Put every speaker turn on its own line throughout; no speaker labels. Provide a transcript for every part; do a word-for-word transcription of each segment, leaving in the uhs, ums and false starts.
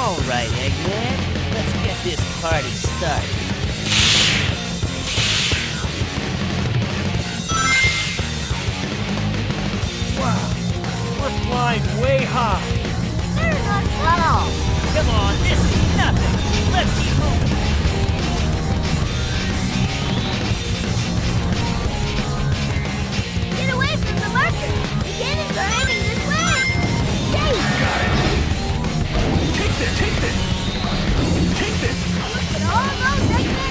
All right, Eggman. Let's get this party started. Wow, we're flying way high.
They're not tall.
Come on, this is nothing. Let's keep moving.
Get away from the marker. The cannons are aiming this way. Chase!
Got it. Take this, take this. Take this.
Look at all those Eggman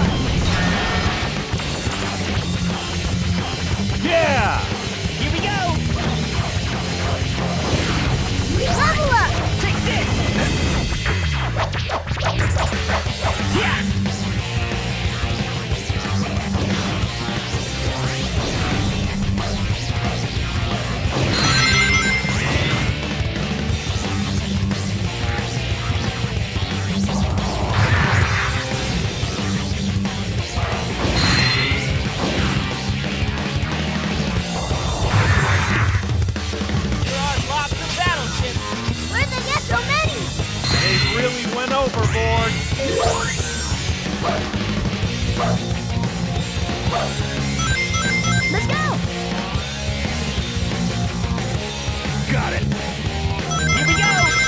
robots.
Yeah!
Here we go.
Level up!
Take this. Yeah. There are lots of battleships.
Where'd they get so many?
They really went overboard.
Let's go!
Got it.
Here we go.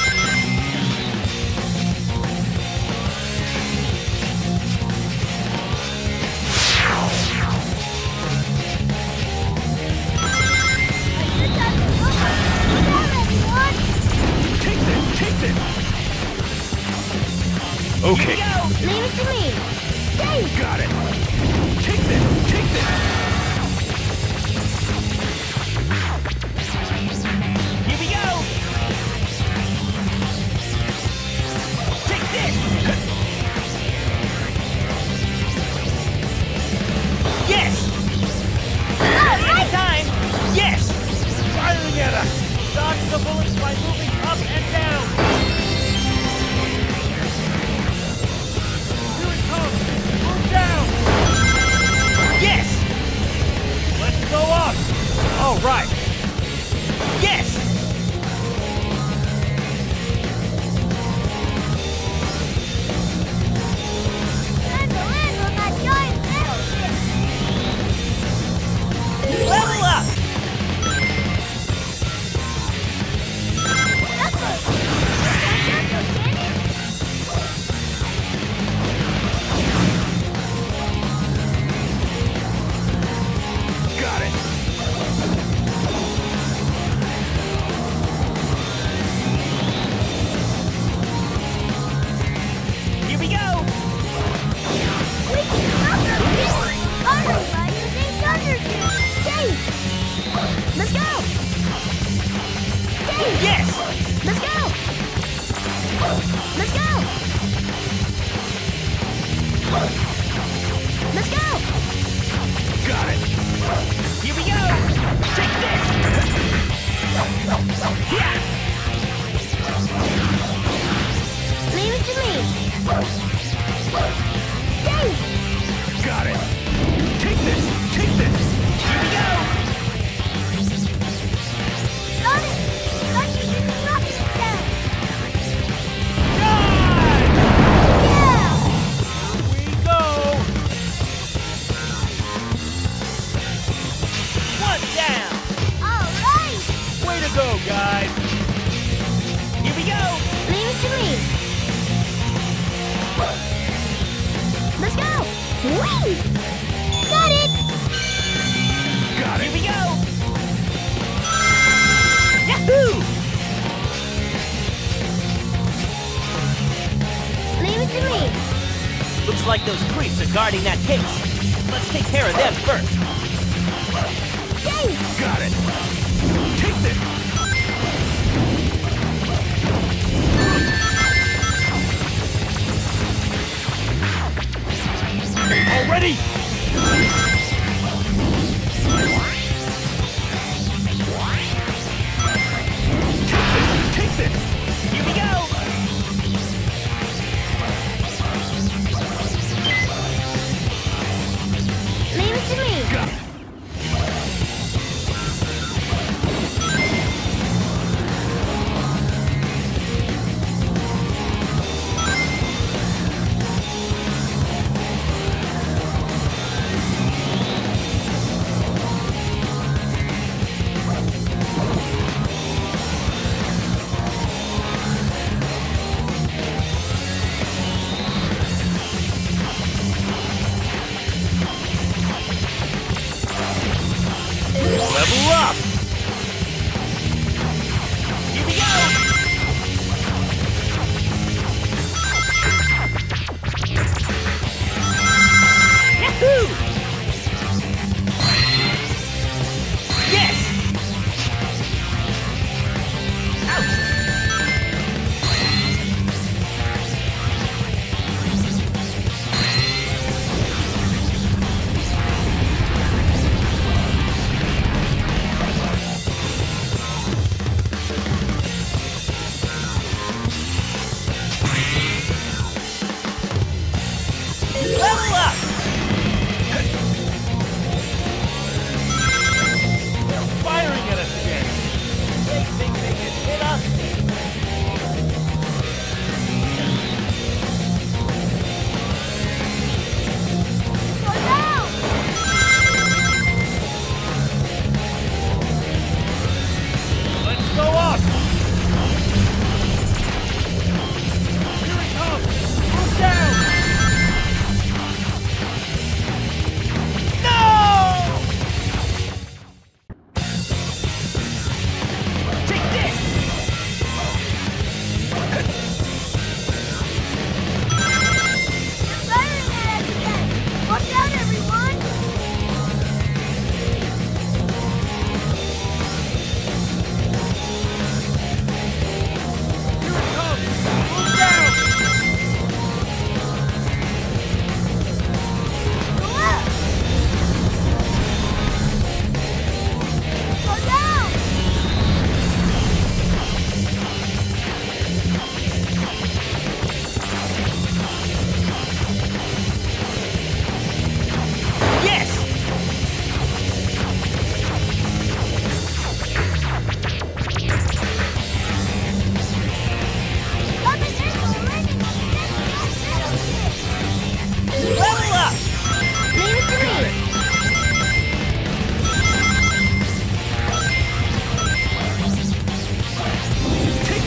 You're talking robots. Look out, everyone!
Take this, take this.
Here
Okay.
we go.
Leave it to me. Chase!
Got it. Take this, take this.
Here we go. Take this. Yes. Anytime. Yes.
Firing at us.
Dodge the bullets by moving up and down.
Here it comes. Move down.
Yes.
Let's go up. All right.
Yes.
Time to land on that giant battleship!
Level up.
That's a... That's a cannon?
Got it.
Here we go.
We can stop them! Auto by using Thunder Juice! Chase! Let's go! Chase!
Yes.
Let's go! Let's go! Let's go!
Got it.
Here we go. Take this. Yeah.
Leave it to me! Chase!
Got it. Take this, take this.
Here we go.
Got it! Start using the rocket attack!
Dive.
Yeah!
We go.
One down.
All right!
Way to go, guys.
Here we go.
Leave it to me! Let's go! Whee! Got it!
Got
Here
it.
we go. Yahoo!
Leave it to me!
Looks like those creeps are guarding that case. Let's take care of them first.
Chase!
Got it. Take this. All ready? Take this, take this.
Here we go.
Leave it to me!
Got it.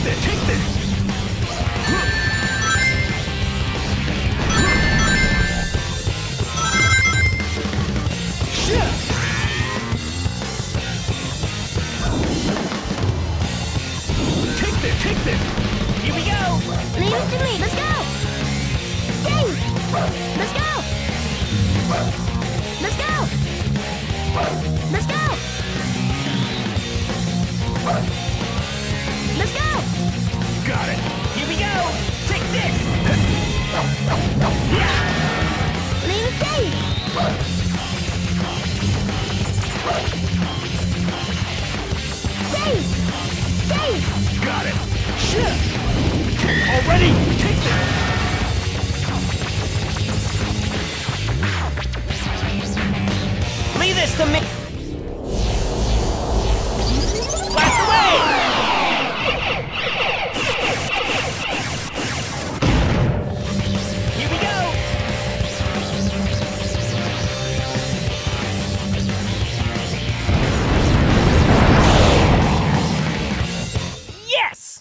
this, take this! Shit! Take this, take this!
Here we go!
Leave it to me. Let's go. Dave. Let's go. Let's go. Let's go. Let's go.
Got it!
Here we go! Take this!
Leave it, Dave. Dave. Dave.
Got it! Shit! Already? Take this!
Leave this to me! Blast away! Here we go! Yes!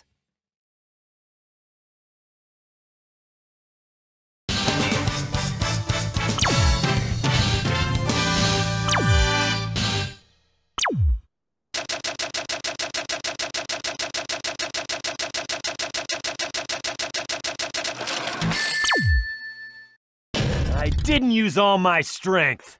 I didn't use all my strength.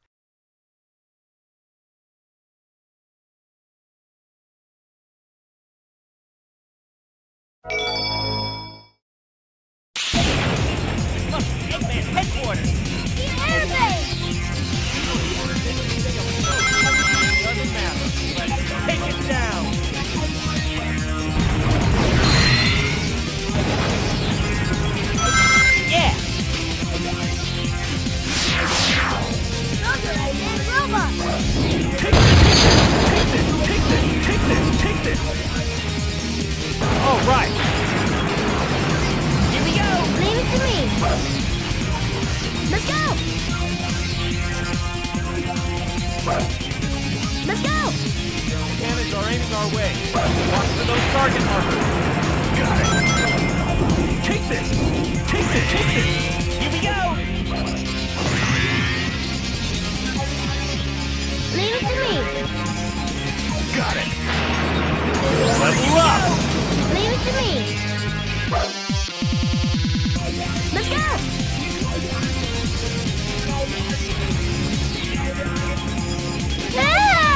This must be Eggman's headquarters.
The airbase.
Doesn't matter. Let's take it down. Yeah!
Those are Eggman robots.
Take this! Take this! Take this! Take this!
All right. Here we go.
Leave it to me. Let's go. Let's go.
Cannons are aiming our way. Watch for those target markers.
Got it! Take this! Take this! Take this!
Here we go.
Leave it to me.
Got it!
Level you up.
Leave it to me. Let's go. Ah!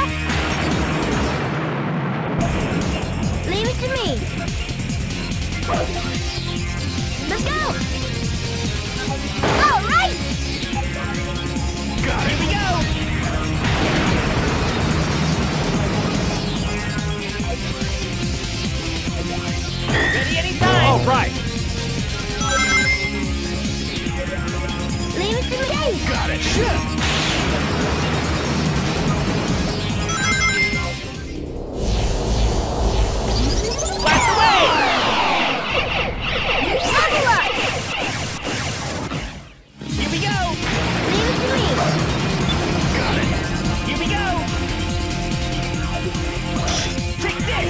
Leave it to me. Let's go. All right.
Got
Here
it!
we go. Ready anytime. All right.
Leave it to me.
Got it! Shit!
Blast away.
Level up.
Here we go.
Leave it to me.
Got it!
Here we go. Take this.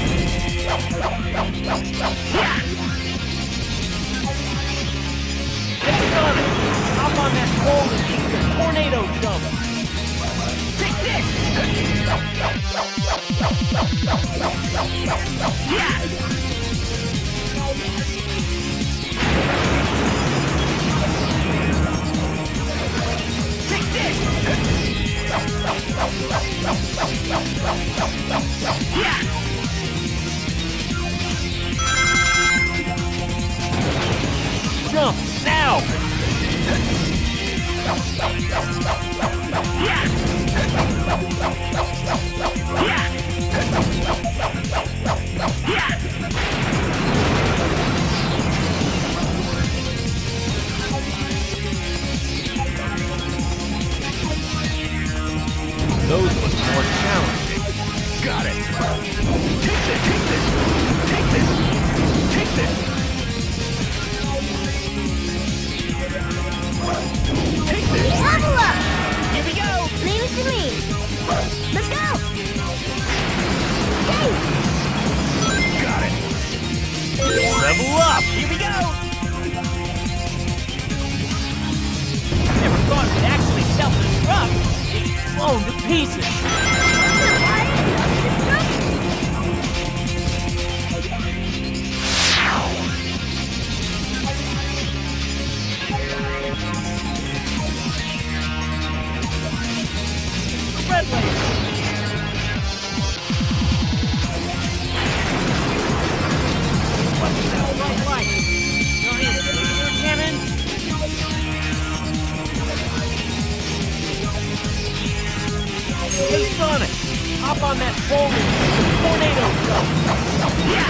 Get started. Hop on that pole and keep the tornado jump. Take this. Yeah. Take this. Yeah. Jump now. Yeah. Yeah. Yeah. Those look more challenging.
Got it! Take this! Take this! Take this! Take this! Take this!
Level up.
pieces. Red laser. What's that white light? Giant laser cannon? Hey Sonic, hop on that bowling tornado jump. Yeah!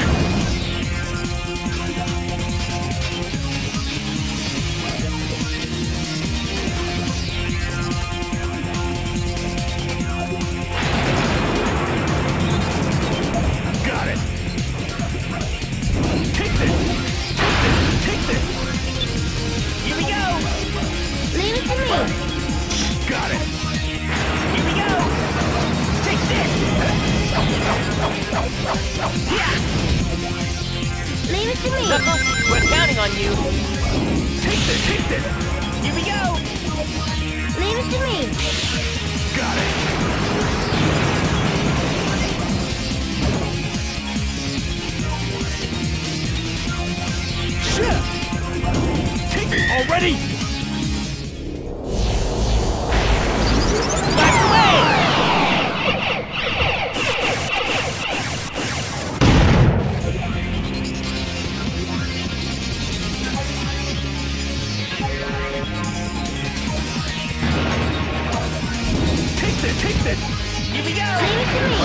Got it. Take this. Take this. Take this.
Here we go!
Leave it to me.
Got it.
Here we go! Take this! Yeah!
Leave it to me.
Knuckles, we're counting on you.
Take this. Take this.
Here we go!
Leave it to me.
Got it. Shit. Take it already.
Black away!
Take this. Take this.
Here we go!
Leave it to me.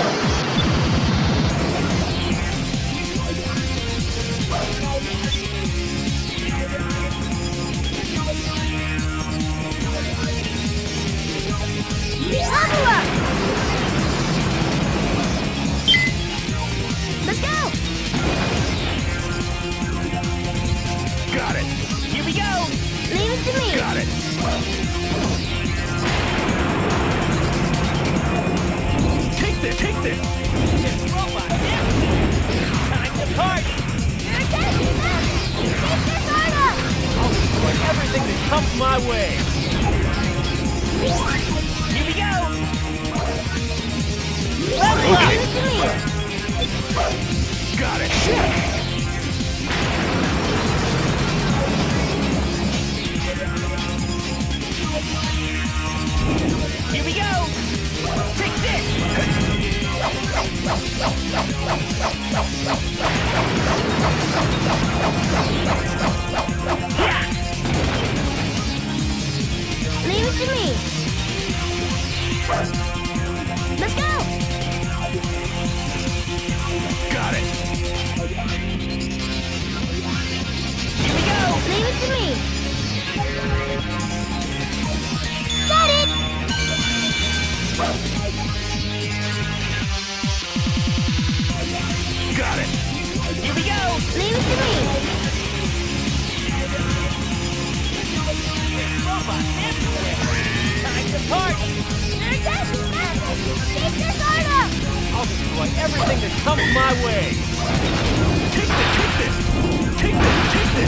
Level up. Let's go.
Got it.
Here we go!
Leave it to me.
Got it. Take this. Take this.
Robot, yeah! Time to party!
You're attacking them. Keep this hard up.
I'll destroy everything that comes my way! Here we go! Level up!
Leave it to me.
Got it. Shit.
Here we go! Take this! Yeah!
Leave it to me. Let's go.
Got it.
Here we go!
Leave it to me. Got it.
Got it.
Here we go!
Leave it to me.
Robot everywhere! Time to party!
You're attacking them. Keep this hard up.
I'll destroy everything that comes my way!
Take this. Take this. Take this. Take this.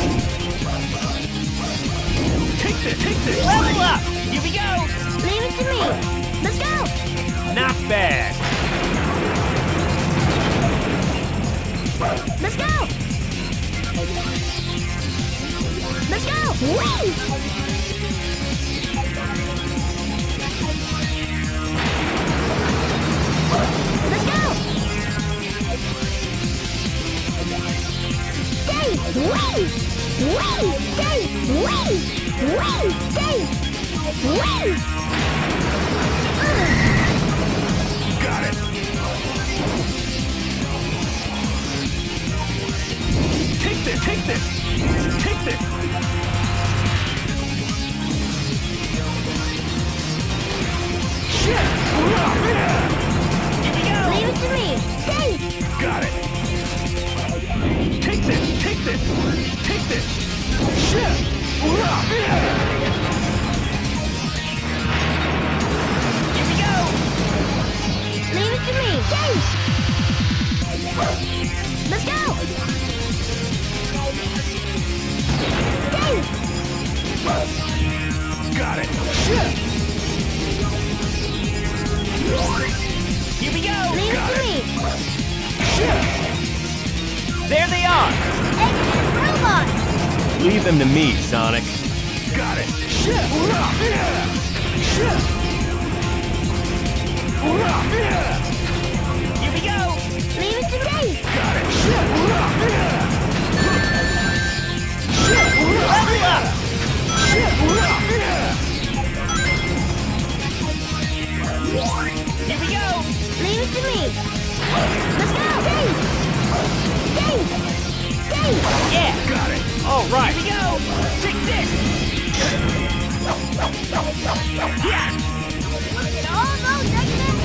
Take this. Take this.
Level up! Here we go!
Leave it to me. Let's go.
Not bad!
Let's go. Let's go. Whee! Let's go. Stay. Whee! Whee! Stay. Whee! Whee! Stay. Whee!
Got it. Take this. Take this. Take this. Shit.
Here we go!
Leave it to me. Stay.
Got it. Take this. Take this. Take this. Shit.
There they are!
Eggman robot!
Leave them to me, Sonic.
Got it. Shit. Shit.
Here we go!
Leave it to me!
Got it. Shit.
Level up!
Shit.
Here we go!
Leave it to me! Let's go! Dave! Dave! Dave!
Yeah!
Got it.
All right! Here we go! Take this! Yeah!
Look at all those Eggman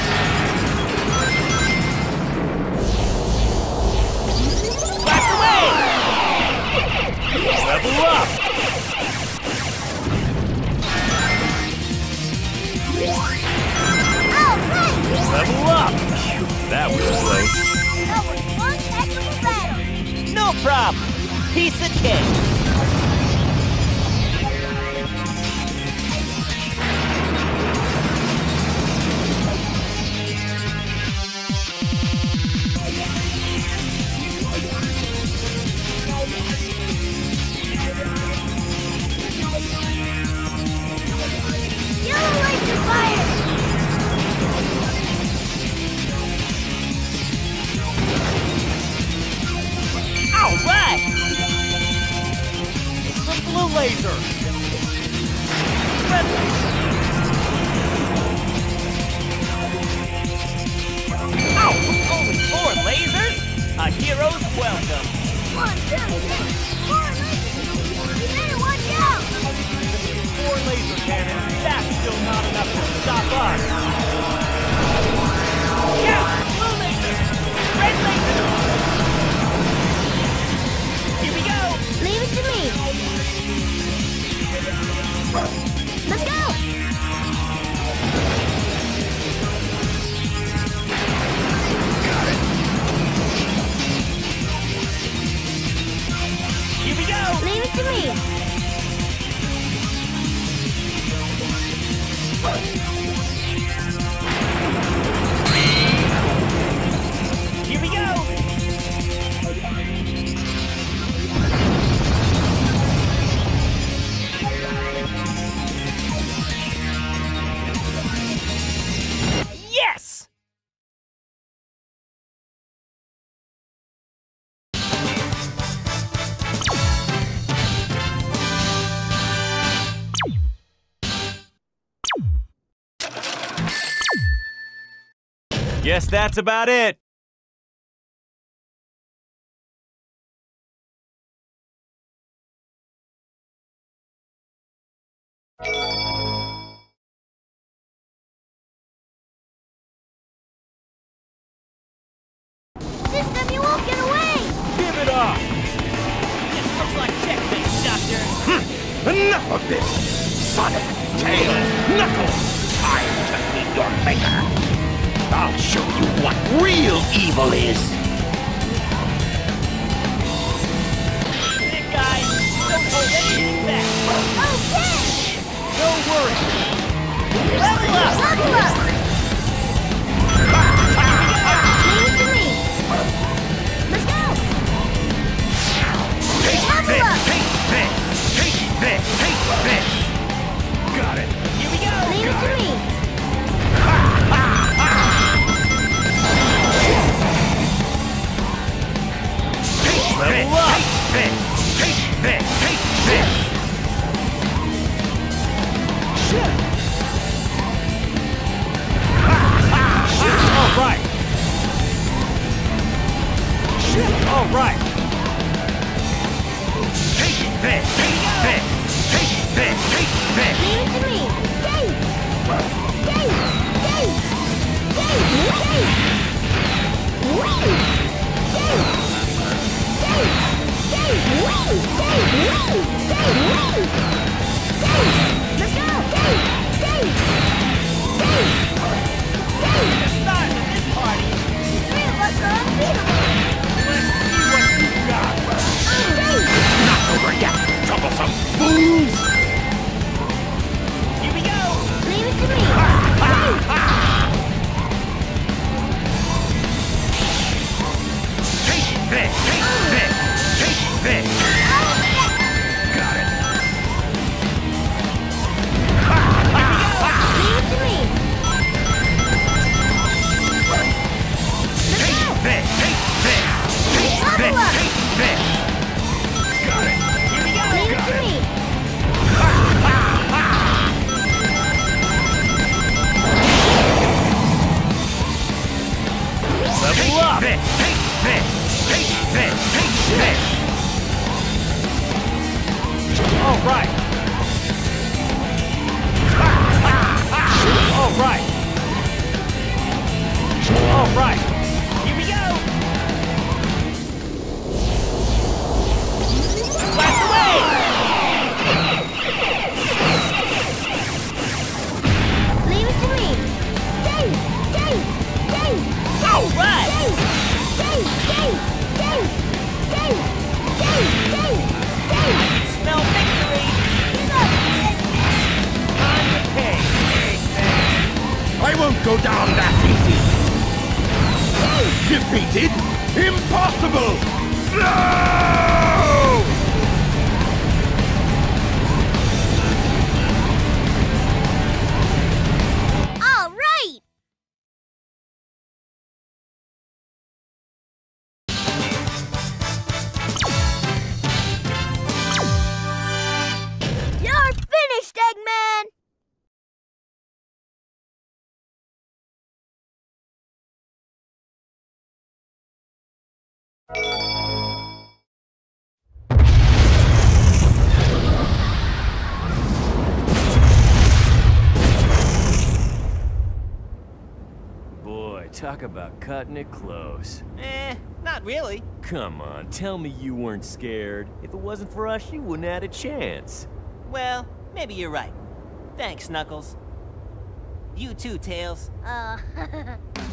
robots!
Blast away! Level up!
All right!
Level up! That was close.
That was one heck of a battle!
No problem. Piece of cake.
Yellow laser fire!
All right! It's the blue laser. Red laser. Ow! Only four lasers? A hero's welcome.
One, two, three, four lasers! You better watch out!
Four laser cannons. That's still not enough to stop us. Yeah! Blue laser! Red laser! Here we go!
Leave it to me! Let's go!
Here we go!
Leave it to me!
Here we go! Yes! Guess that's about it.
System, you won't get away!
Give it up! This looks like checkmate, Doctor.
Enough of this! Sonic, Tails, Knuckles! Time to meet your maker! I'll show you what real evil is!
Big guy, don't hold anything back.
Okay!
Don't worry. Level up!
Level up! Leave it to me! Let's go!
Take
Level
this!
up!
Take this! Take this! Take this! Got it!
Here we go!
Leave it to me!
Take
Level
this!
up!
Take this! Take this! Take this! Shit!
All right.
Shit!
All right.
Take this! Take this! Take this! Take this!
Leave it to me! Dave! Dave! Dave! Dave! Dave! Whee! Dave! Dave! Dave! Whee! Dave! Whee! Dave! Whee! Dave! Let's go! Dave! Dave! Dave! Dave!
The start of this party.
Three of us are unbeatable!
Let's see what you got.
Dave!
Not over yet, troublesome fools!
Here we go.
Leave it to me! Dave!
Take this! Take this! Got it!
Here we go!
Leave it
Got
to
it.
me.
Ha ha ha!
Level
Take
up!
this! Take this! Take this! Take this!
All right! All right! All right! Here we go! Blast away!
Leave it to me. Dave, Dave, Dave,
All right!
Dave, Dave, Dave, Dave, Dave, Dave, Dave, Dave.
Smell victory!
Give up.
Time to pay!
I won't go down that easy! Defeated? Impossible! No!
All right. You're finished, Eggman.
Boy, talk about cutting it close.
Eh, not really.
Come on, tell me you weren't scared. If it wasn't for us, you wouldn't have had a chance.
Well, maybe you're right. Thanks, Knuckles. You too, Tails.
Uh,